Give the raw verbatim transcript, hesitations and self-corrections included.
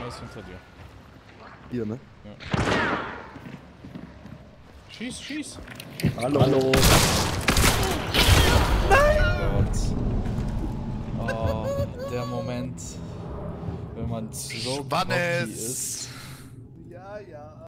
Er ist hinter dir. Hier, ne? Ja. Schieß, schieß! Hallo! Hallo. Nein! Oh, der Moment, wenn man so cocky ist. Ja, ja.